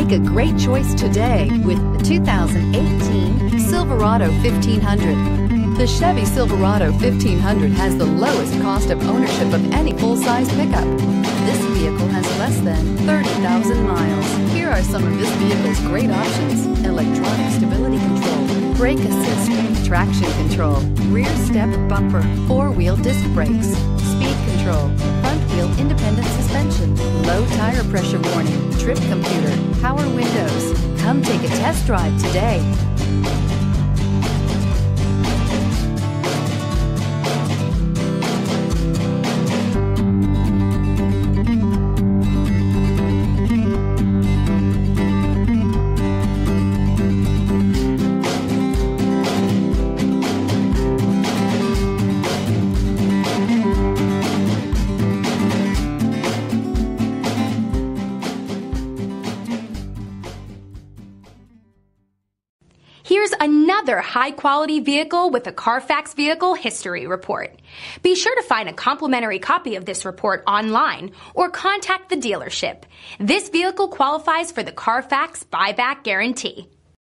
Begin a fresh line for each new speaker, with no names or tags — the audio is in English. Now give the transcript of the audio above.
Make a great choice today with the 2018 Silverado 1500. The Chevy Silverado 1500 has the lowest cost of ownership of any full-size pickup. This vehicle has less than 30,000 miles. Here are some of this vehicle's great options: electronic stability control, brake assist, traction control, rear step bumper, four-wheel disc brakes, speed control, front wheel independent suspension, low tire pressure warning, trip computer, power windows. Come take a test drive today.
Here's another high-quality vehicle with a Carfax Vehicle History Report. Be sure to find a complimentary copy of this report online or contact the dealership. This vehicle qualifies for the Carfax Buyback Guarantee.